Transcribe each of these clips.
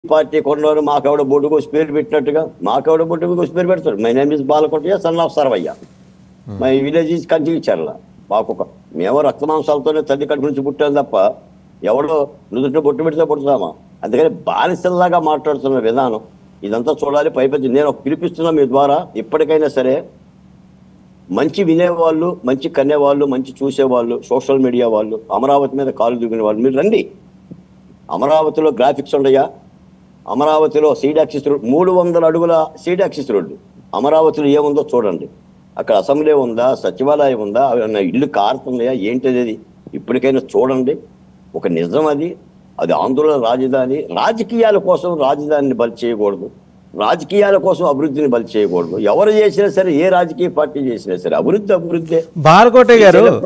Party కొన్నారు మాకెవడ బొడ్డు కోసి పేరు పెట్టినట్టుగా మాకెవడ బొడ్డు కోసి పేరు పెడతారు. My name is Balakotaiah, son of Sarvaiah. My village is Kanchicharla. మాకు మేము రక్తమాంసాలతోనే తల్లి కడుపు నుంచి పుట్టాం తప్ప ఎవడో నుదుట బొట్టు పెడితే పుడతామా? అందుకని బానిసల్లాగా మాట్లాడుతున్న విధానం ఇదంతా చూడాలి. పైపెచ్చి నేను పిలిపిస్తున్నా మీ ద్వారా, ఇప్పటికైనా సరే మంచి వినేవాళ్ళు, మంచి కనేవాళ్ళు, మంచి చూసేవాళ్ళు, సోషల్ మీడియా వాళ్ళు, అమరావతి మీద కాలు దిగిన వాళ్ళు మీరు రండి. అమరావతిలో గ్రాఫిక్స్ ఉండయా? అమరావతిలో సీడ్ యాక్సిస్ రోడ్ 300 అడుగుల సీడ్ యాక్సిస్ రోడ్డు అమరావతిలో ఏముందో చూడండి. అక్కడ అసెంబ్లీ ఉందా, సచివాలయం ఉందా, ఇల్లు కారుతున్నాయా, ఏంటిది ఇప్పటికైనా చూడండి. ఒక నిజం అది. అది ఆందోళన రాజధాని. రాజకీయాల కోసం రాజధానిని బలి చేయకూడదు, రాజకీయాల కోసం అభివృద్ధిని బలి చేయకూడదు. ఎవరు చేసినా సరే, ఏ రాజకీయ పార్టీ చేసినా సరే అభివృద్ధి. బాలకోటయ్య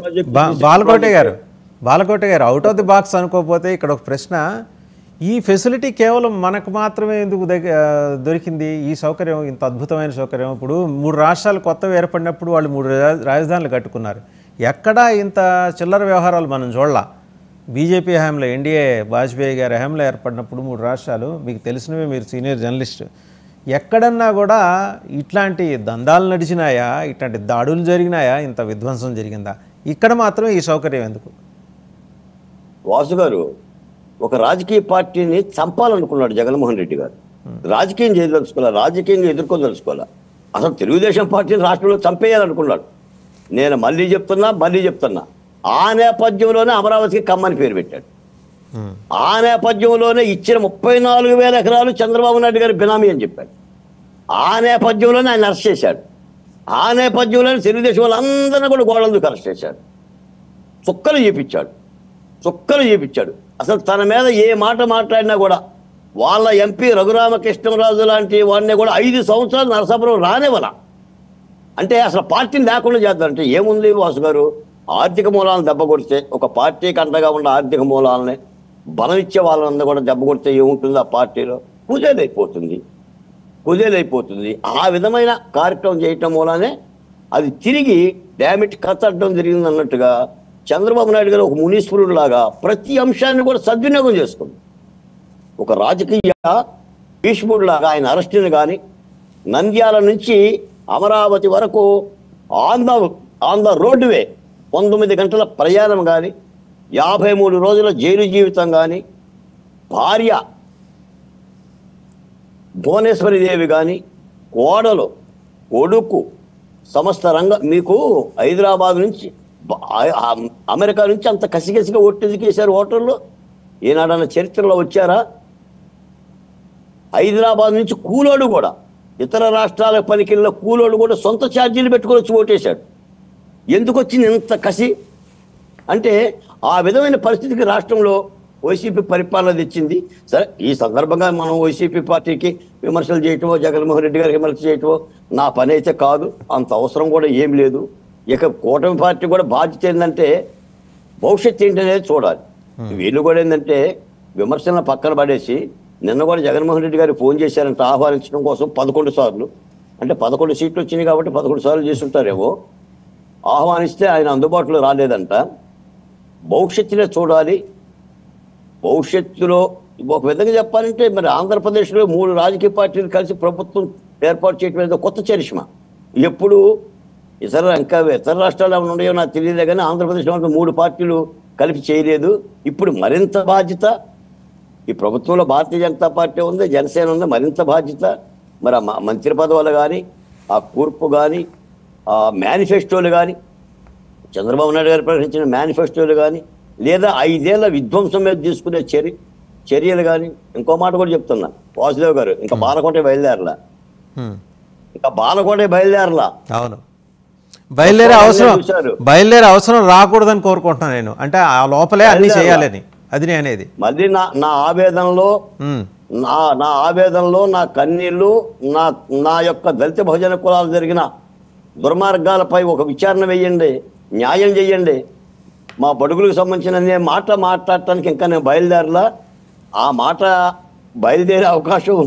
గారు అవుట్ ఆఫ్ ది బాక్స్ అనుకోకపోతే ఇక్కడ ఒక ప్రశ్న, ఈ ఫెసిలిటీ కేవలం మనకు మాత్రమే ఎందుకు దొరికింది? ఈ సౌకర్యం, ఇంత అద్భుతమైన సౌకర్యం. ఇప్పుడు 3 రాష్ట్రాలు కొత్తవి ఏర్పడినప్పుడు వాళ్ళు 3 రాజధానులు కట్టుకున్నారు. ఎక్కడా ఇంత చిల్లర వ్యవహారాలు మనం చూడలా. బీజేపీ హయాంలో, ఎన్డీఏ వాజ్పేయి గారి హయాంలో ఏర్పడినప్పుడు 3 రాష్ట్రాలు, మీకు తెలిసినవి, మీరు సీనియర్ జర్నలిస్ట్, ఎక్కడన్నా కూడా ఇట్లాంటి దందాలు నడిచినాయా, ఇట్లాంటి దాడులు జరిగినాయా, ఇంత విధ్వంసం జరిగిందా? ఇక్కడ మాత్రం ఈ సౌకర్యం ఎందుకు? వాసు గారు ఒక రాజకీయ పార్టీని చంపాలనుకున్నాడు జగన్మోహన్ రెడ్డి గారు. రాజకీయం చేయదలుచుకోవాలా, రాజకీయంగా ఎదుర్కోదలుచుకోవాలా. అసలు తెలుగుదేశం పార్టీని రాష్ట్రంలో చంపేయాలనుకున్నాడు. నేను మళ్ళీ చెప్తున్నా, ఆ నేపథ్యంలోనే అమరావతికి కమ్మని పేరు పెట్టాడు. ఆ నేపథ్యంలోనే ఇచ్చిన 34,000 ఎకరాలు చంద్రబాబు నాయుడు గారి బినామీ అని చెప్పాడు. ఆ నేపథ్యంలోనే ఆయన అరెస్ట్ చేశాడు. ఆ నేపథ్యంలోనే తెలుగుదేశం వాళ్ళందరినీ కూడా గోడలకు అరెస్ట్ చేశాడు. చుక్కలు చేపించాడు. అసలు తన మీద ఏ మాట మాట్లాడినా కూడా వాళ్ళ ఎంపీ రఘురామకృష్ణరాజు లాంటి వాడిని కూడా 5 సంవత్సరాలు నరసాపురం రానివ్వాల. అంటే అసలు పార్టీని లేకుండా చేద్దామంటే ఏముంది వాసు గారు? ఆర్థిక మూలాలను దెబ్బ కొడితే, ఒక పార్టీకి అండగా ఉన్న ఆర్థిక మూలాలని బలం ఇచ్చే వాళ్ళందరూ కూడా దెబ్బ కొడితే ఏముంటుంది? ఆ పార్టీలో కుదేలైపోతుంది. ఆ విధమైన కార్యక్రమం చేయటం మూలానే అది తిరిగి డామిట్ కత్తడం జరిగింది అన్నట్టుగా చంద్రబాబు నాయుడు గారు ఒక మునీశ్వరుడు లాగా ప్రతి అంశాన్ని కూడా సద్వినియోగం చేసుకుంది. ఒక రాజకీయ భీష్ముడు లాగా ఆయన అరెస్టుని కానీ, నంద్యాల నుంచి అమరావతి వరకు ఆన్ ద రోడ్వే 19 గంటల ప్రయాణం కానీ, 53 రోజుల జైలు జీవితం కానీ, భార్య భువనేశ్వరిదేవి కానీ, కోడలు, కొడుకు, సమస్త రంగం మీకు హైదరాబాద్ నుంచి అమెరికా నుంచి అంత కసిగా ఒట్టెదికేశారు ఓటర్లు. ఏనాడన్న చరిత్రలో వచ్చారా? హైదరాబాద్ నుంచి కూలోడు కూడా, ఇతర రాష్ట్రాల పనికిళ్ళ కూలోడు కూడా సొంత ఛార్జీలు పెట్టుకొని వచ్చి ఓటేశాడు. ఎందుకు వచ్చింది ఇంత కసి? అంటే ఆ విధమైన పరిస్థితికి రాష్ట్రంలో వైసీపీ పరిపాలన తెచ్చింది. సరే, ఈ సందర్భంగా మనం వైసీపీ పార్టీకి విమర్శలు చేయటమో, జగన్మోహన్ రెడ్డి గారికి విమర్శలు చేయటమో నా పని అయితే కాదు. అంత అవసరం కూడా ఏం లేదు. ఇక కూటమి పార్టీ కూడా బాధ్యత ఏంటంటే భవిష్యత్తు ఏంటనేది చూడాలి. వీళ్ళు కూడా ఏంటంటే విమర్శలను పక్కన పడేసి, నిన్న కూడా జగన్మోహన్ రెడ్డి గారికి ఫోన్ చేశారంటే ఆహ్వానించడం కోసం 11 సార్లు. అంటే 11 సీట్లు వచ్చినాయి కాబట్టి 11 సార్లు చేస్తుంటారేమో. ఆహ్వానిస్తే ఆయన అందుబాటులో రాలేదంట. భవిష్యత్తునే చూడాలి. భవిష్యత్తులో ఒక విధంగా చెప్పాలంటే మరి ఆంధ్రప్రదేశ్లో 3 రాజకీయ పార్టీలు కలిసి ప్రభుత్వం ఏర్పాటు చేయడం అనేది కొత్త చరిష్మా. ఎప్పుడు ఇతర రాష్ట్రాలు ఏమైనా ఉన్నాయో నాకు తెలియదే కానీ ఆంధ్రప్రదేశ్లో 3 పార్టీలు కలిపి చేయలేదు. ఇప్పుడు మరింత బాధ్యత ఈ ప్రభుత్వంలో భారతీయ జనతా పార్టీ ఉంది, జనసేన ఉంది. మరింత బాధ్యత మరి మంత్రి పదవులు కానీ, ఆ కూర్పు కానీ, ఆ మేనిఫెస్టోలు కానీ, చంద్రబాబు నాయుడు గారు ప్రకటించిన మేనిఫెస్టోలు కానీ, లేదా 5 ఏళ్ల విధ్వంసం మీద తీసుకునే చర్యలు కానీ. ఇంకో మాట కూడా చెప్తున్నా వాసుదేవ్ గారు, ఇంకా బాలకోట బయలుదేరలా. అవును, బయలుదేరే అవసరం రాకూడదని కోరుకుంటున్నాను నేను. అంటే ఆ లోపలే అన్ని చేయాలని అది అనేది. మళ్ళీ నా ఆవేదనలో నా కన్నీళ్లు, నా యొక్క దళిత బహుజన కులాలు జరిగిన దుర్మార్గాలపై ఒక విచారణ వేయండి, న్యాయం చేయండి. మా బడుగులకు సంబంధించిన మాట మాట్లాడటానికి ఇంకా నేను బయలుదేరలా. ఆ మాట బయలుదేరే అవకాశం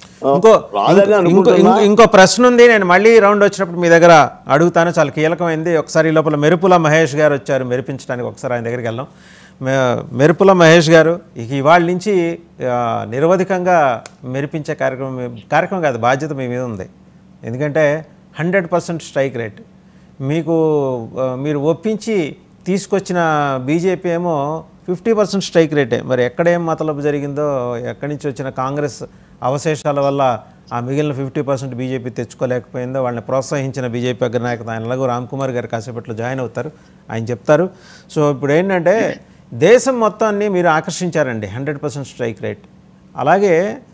ఇంకో ప్రశ్న ఉంది, నేను మళ్ళీ రౌండ్ వచ్చినప్పుడు మీ దగ్గర అడుగుతాను. చాలా కీలకమైంది. ఒకసారి ఈ లోపల మెరుపుల మహేష్ గారు వచ్చారు, మెరిపించడానికి ఒకసారి ఆయన దగ్గరికి వెళ్దాం. మెరుపుల మహేష్ గారు ఇక ఇవాళ నుంచి నిరవధికంగా మెరిపించే కార్యక్రమం కాదు, బాధ్యత మీ మీద ఉంది. ఎందుకంటే 100% స్ట్రైక్ రేట్ మీకు మీరు ఒప్పించి తీసుకొచ్చిన బీజేపీ ఏమో 50% స్ట్రైక్ రేటే. మరి ఎక్కడేం మతలబు జరిగిందో, ఎక్కడి నుంచి వచ్చిన కాంగ్రెస్ అవశేషాల వల్ల ఆ మిగిలిన 50% బీజేపీ తెచ్చుకోలేకపోయిందో, వాళ్ళని ప్రోత్సహించిన బీజేపీ అగ్రనాయకత ఆయన ఎలాగో రామ్ కుమార్ గారు కాసేపట్లో జాయిన్ అవుతారు, ఆయన చెప్తారు. సో ఇప్పుడు ఏంటంటే దేశం మొత్తాన్ని మీరు ఆకర్షించారండి 100% స్ట్రైక్ రేట్. అలాగే